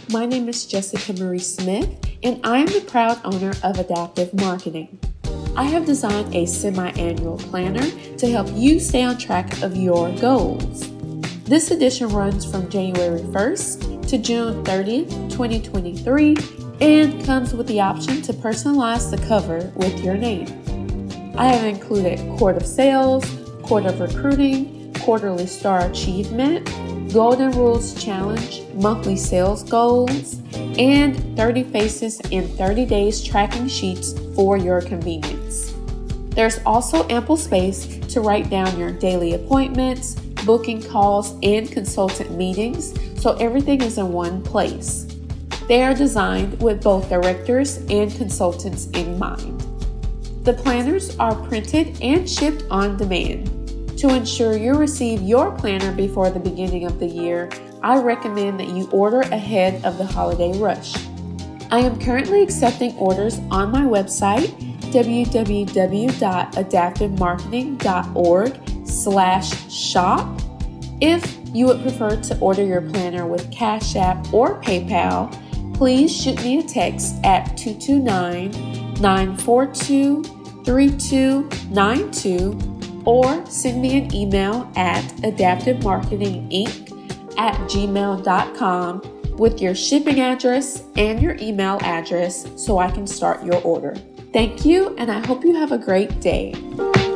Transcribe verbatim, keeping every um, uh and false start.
my name is Jessica Marie Smith, and I am the proud owner of Adaptive Marketing. I have designed a semi-annual planner to help you stay on track of your goals. This edition runs from January first to June thirtieth, twenty twenty-three, and comes with the option to personalize the cover with your name. I have included Quarter of Sales, Quarter of Recruiting, Quarterly Star Achievement, Golden Rules Challenge, Monthly Sales Goals, and thirty Faces in thirty Days tracking sheets for your convenience. There's also ample space to write down your daily appointments, booking calls, and consultant meetings, so everything is in one place. They are designed with both directors and consultants in mind. The planners are printed and shipped on demand. To ensure you receive your planner before the beginning of the year, I recommend that you order ahead of the holiday rush. I am currently accepting orders on my website, w w w dot adaptive marketing dot org slash shop. If you would prefer to order your planner with Cash App or PayPal, please shoot me a text at two two nine, nine four two, three two nine two or send me an email at adaptivemarketinginc at gmail dot com with your shipping address and your email address so I can start your order. Thank you, and I hope you have a great day.